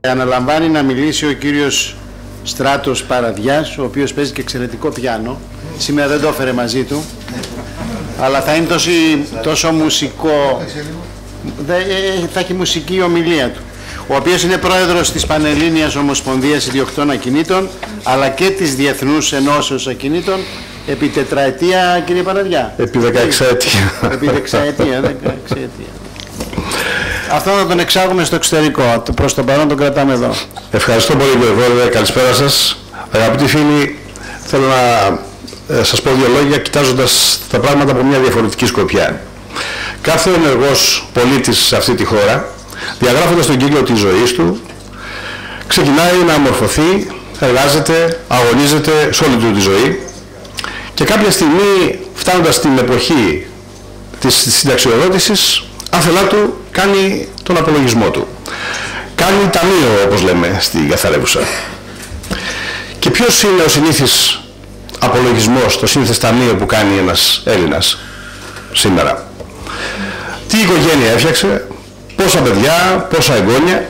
Αναλαμβάνει να μιλήσει ο κύριος Στράτος Παραδιάς, ο οποίος παίζει και εξαιρετικό πιάνο. Σήμερα δεν το έφερε μαζί του, αλλά θα είναι τόσο μουσικό, θα έχει μουσική ομιλία του. Ο οποίος είναι πρόεδρος της Πανελλήνιας Ομοσπονδίας Ιδιοκτών Ακινήτων, αλλά και της Διεθνούς Ενώσεως Ακινήτων, επί τετραετία, κύριε Παραδιά. Επί 16ετία. Επί 16ετία. Αυτό θα τον εξάγουμε στο εξωτερικό. Προς το παρόν τον κρατάμε εδώ. Ευχαριστώ πολύ, κύριε Πρόεδρε. Καλησπέρα σας. Αγαπητοί φίλοι, θέλω να σας πω δύο λόγια κοιτάζοντας τα πράγματα από μια διαφορετική σκοπιά. Κάθε ενεργός πολίτης σε αυτή τη χώρα, διαγράφοντας τον κύκλο της ζωής του, ξεκινάει να αμορφωθεί, εργάζεται, αγωνίζεται σε όλη του τη ζωή και κάποια στιγμή, φτάνοντας στην εποχή της συνταξιοδότησης, άθελά του κάνει τον απολογισμό του. Κάνει ταμείο, όπως λέμε στην καθαρεύουσα. Και ποιος είναι ο συνήθις απολογισμός, το σύνηθες ταμείο που κάνει ένας Έλληνας σήμερα? Τι οικογένεια έφτιαξε, πόσα παιδιά, πόσα εγγόνια,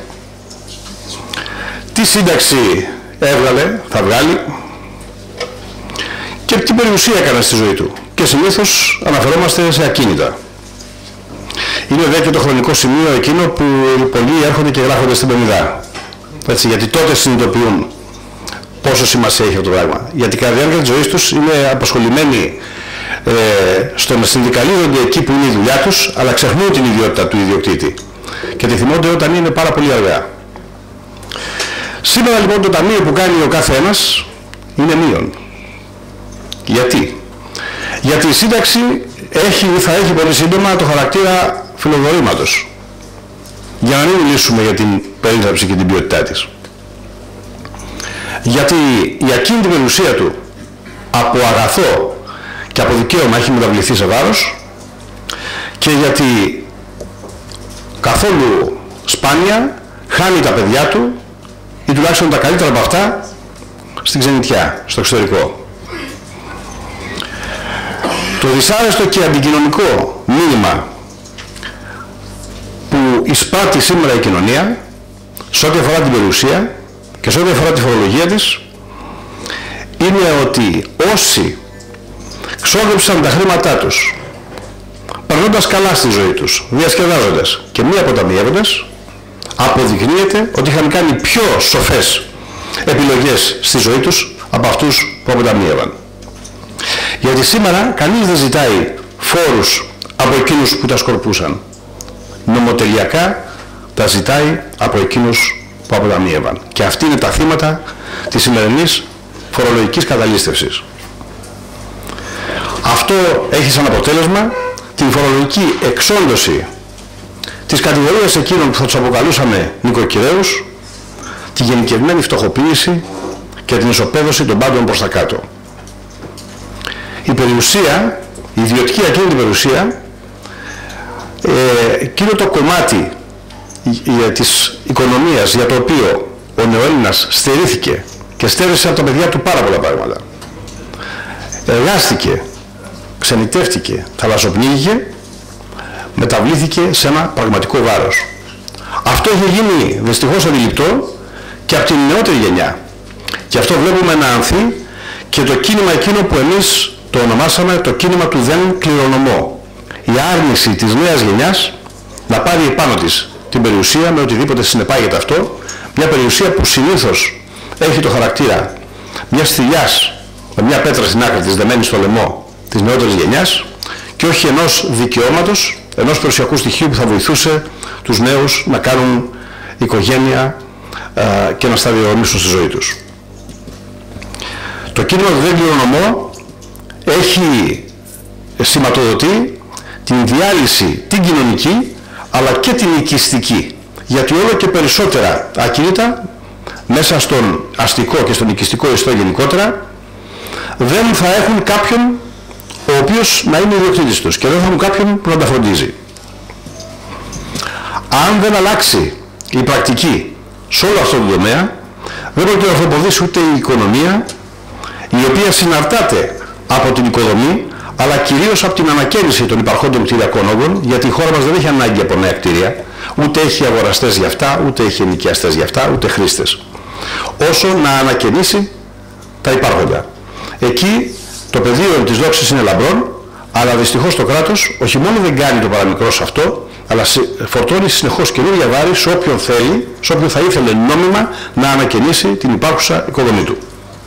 τι σύνταξη έβγαλε, θα βγάλει και τι περιουσία έκανε στη ζωή του. Και συνήθως αναφερόμαστε σε ακίνητα. Είναι δε και το χρονικό σημείο εκείνο που πολλοί έρχονται και γράφονται στην πενηδά. Έτσι, γιατί τότε συνειδητοποιούν πόσο σημασία έχει αυτό το πράγμα. Γιατί κατά τη διάρκεια της ζωής τους είναι απασχολημένοι στο να συνδικαλίζονται εκεί που είναι η δουλειά τους, αλλά ξεχνούν την ιδιότητα του ιδιοκτήτη. Και τη θυμώνται όταν είναι πάρα πολύ αργά. Σήμερα λοιπόν το ταμείο που κάνει ο κάθε ένας είναι μείον. Γιατί? Γιατί η σύνταξη θα έχει πολύ σύντομα το χαρακτήρα φιλοδορήματος. Για να μην μιλήσουμε για την περίληψη και την ποιότητά της. Γιατί η ακίνητη περιουσία του από αγαθό και από δικαίωμα έχει μεταβληθεί σε βάρος και γιατί καθόλου σπάνια χάνει τα παιδιά του ή τουλάχιστον τα καλύτερα από αυτά στην ξενιτιά, στο εξωτερικό. Το δυσάρεστο και αντικοινωνικό μήνυμα που εισπράττει σήμερα η κοινωνία σε ό,τι αφορά την περιουσία και σε ό,τι αφορά τη φορολογία της είναι ότι όσοι ξόδεψαν τα χρήματά τους περνώντας καλά στη ζωή τους, διασκεδάζοντας και μη αποταμιεύοντας, αποδεικνύεται ότι είχαν κάνει πιο σοφές επιλογές στη ζωή τους από αυτούς που αποταμίευαν. Γιατί σήμερα κανείς δεν ζητάει φόρους από εκείνους που τα σκορπούσαν. Νομοτελειακά τα ζητάει από εκείνους που αποταμίευαν. Και αυτοί είναι τα θύματα της σημερινής φορολογικής καταλήστευσης. Αυτό έχει σαν αποτέλεσμα την φορολογική εξόντωση της κατηγορίας εκείνων που θα τους αποκαλούσαμε νοικοκυρέους, τη γενικευμένη φτωχοποίηση και την ισοπαίδωση των πάντων προς τα κάτω. Η περιουσία, η ιδιωτική ακίνητη περιουσία, εκείνο το κομμάτι της οικονομίας για το οποίο ο νεοέλληνας στερήθηκε και στέρισε από τα παιδιά του πάρα πολλά πράγματα. Εργάστηκε, ξενιτεύτηκε, θαλασσοπνίγηκε, μεταβλήθηκε σε ένα πραγματικό βάρος. Αυτό έχει γίνει δυστυχώς αντιληπτό και από την νεότερη γενιά. Και αυτό βλέπουμε να ανθεί και το κίνημα εκείνο που εμείς το ονομάσαμε το κίνημα του δεν κληρονομώ. Η άρνηση της νέας γενιάς να πάρει επάνω της την περιουσία με οτιδήποτε συνεπάγεται αυτό, μια περιουσία που συνήθως έχει το χαρακτήρα μιας θηλιάς με μια πέτρα στην άκρη της δεμένη στο λαιμό της νεότερης γενιάς και όχι ενός δικαιώματος, ενός περιουσιακού στοιχείου που θα βοηθούσε τους νέους να κάνουν οικογένεια και να σταδιοδρομήσουν στη ζωή τους. Το κίνημα του δεν κληρονομώ έχει σηματοδοτεί την διάλυση την κοινωνική αλλά και την οικιστική, γιατί όλο και περισσότερα ακίνητα μέσα στον αστικό και στον οικιστικό ιστό γενικότερα δεν θα έχουν κάποιον ο οποίος να είναι ιδιοκτήτης τους και δεν θα έχουν κάποιον που να τα φροντίζει. Αν δεν αλλάξει η πρακτική σε όλο αυτό το τομέα, δεν μπορεί να ανθρωποδήσει ούτε η οικονομία, η οποία συναρτάται από την οικοδομή, αλλά κυρίως από την ανακαίνιση των υπαρχόντων κτηριακών όγκων, γιατί η χώρα μας δεν έχει ανάγκη από νέα κτίρια, Ούτε έχει αγοραστές για αυτά, ούτε έχει ενοικιαστές για αυτά, ούτε χρήστες. Όσο να ανακαινήσει τα υπάρχοντα. Εκεί το πεδίο της δόξης είναι λαμπρόν, αλλά δυστυχώς το κράτος όχι μόνο δεν κάνει το παραμικρό σε αυτό, αλλά φορτώνει συνεχώς καινούργια βάρη σε όποιον θέλει, σε όποιον θα ήθελε νόμιμα να ανακαινήσει την υπάρχουσα οικοδομή του.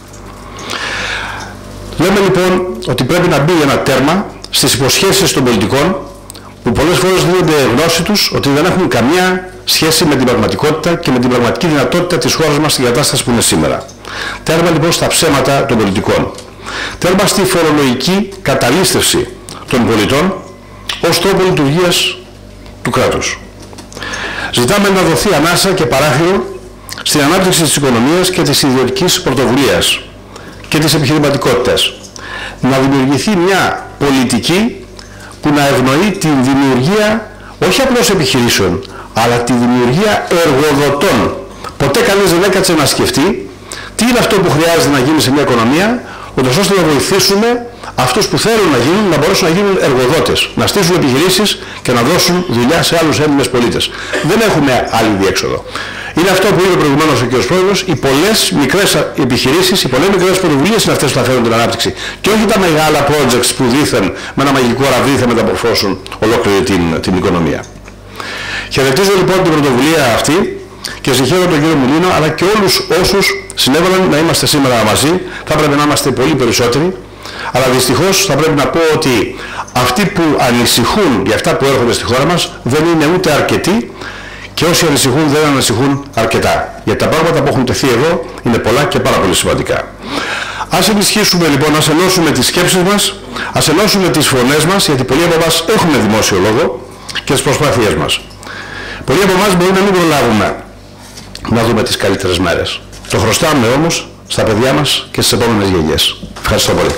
Λέμε λοιπόν ότι πρέπει να μπει ένα τέρμα στις υποσχέσεις των πολιτικών που πολλές φορές δίνονται γνώση τους ότι δεν έχουν καμία σχέση με την πραγματικότητα και με την πραγματική δυνατότητα της χώρας μας στην κατάσταση που είναι σήμερα. Τέρμα λοιπόν στα ψέματα των πολιτικών. Τέρμα στη φορολογική καταλήστευση των πολιτών ως τρόπο λειτουργίας του κράτους. Ζητάμε να δοθεί ανάσα και παράθυρο στην ανάπτυξη της οικονομίας και της ιδιωτικής πρωτοβουλίας και της επιχειρηματικότητας. Να δημιουργηθεί μια πολιτική που να ευνοεί την δημιουργία όχι απλώς επιχειρήσεων, αλλά τη δημιουργία εργοδοτών. Ποτέ κανείς δεν έκατσε να σκεφτεί τι είναι αυτό που χρειάζεται να γίνει σε μια οικονομία, ούτως ώστε να βοηθήσουμε αυτούς που θέλουν να γίνουν, να μπορέσουν να γίνουν εργοδότες, να στήσουν επιχειρήσεις και να δώσουν δουλειά σε άλλους Έλληνες πολίτες. Δεν έχουμε άλλη διέξοδο. Είναι αυτό που είπε προηγουμένως ο κ. Πρόεδρος, οι πολλές μικρές επιχειρήσεις, οι πολλές μικρές πρωτοβουλίες είναι αυτές που θα φέρουν την ανάπτυξη. Και όχι τα μεγάλα projects που δήθεν με ένα μαγικό ραβδί θα μεταμορφώσουν ολόκληρη την οικονομία. Χαιρετίζω λοιπόν την πρωτοβουλία αυτή και συγχαίρω τον κύριο Μουλίνο, αλλά και όλους όσους συνέβαλαν να είμαστε σήμερα μαζί. Θα πρέπει να είμαστε πολύ περισσότεροι, αλλά δυστυχώς θα πρέπει να πω ότι αυτοί που ανησυχούν για αυτά που έρχονται στη χώρα μας δεν είναι ούτε αρκετοί και όσοι ανησυχούν δεν ανησυχούν αρκετά. Γιατί τα πράγματα που έχουν τεθεί εδώ είναι πολλά και πάρα πολύ σημαντικά. Ας ενισχύσουμε λοιπόν, ας ενώσουμε τις σκέψεις μας, ας ενώσουμε τις φωνές μας, γιατί πολλοί από εμάς έχουμε δημόσιο λόγο και τις προσπάθειές μας. Πολλοί από εμάς μπορεί να μην προλάβουμε να δούμε τις καλύτερες μέρες. Το χρωστάμε όμως στα παιδιά μας και στις επόμενες γενιές. Ευχαριστώ πολύ.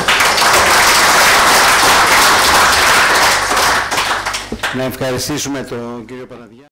Να ευχαριστήσουμε τον κύριο Παναδιά.